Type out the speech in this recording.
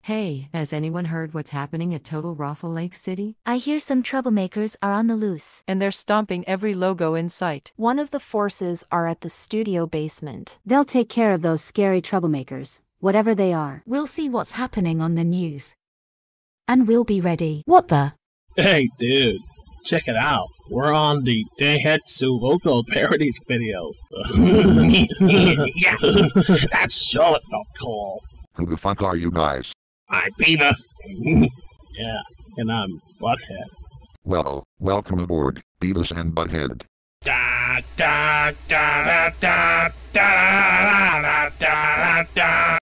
Hey, has anyone heard what's happening at Total Raffle Lake City? I hear some troublemakers are on the loose. And they're stomping every logo in sight. One of the forces are at the studio basement. They'll take care of those scary troublemakers, whatever they are. We'll see what's happening on the news. And we'll be ready. What the? Hey, dude. Check it out. We're on the Daihatsu local parodies video. Yeah, that's so cool. Who the fuck are you guys? I'm Beavis. Yeah, and I'm Butthead. Well, welcome aboard, Beavis and Butthead. Da da da da da da da da da da da.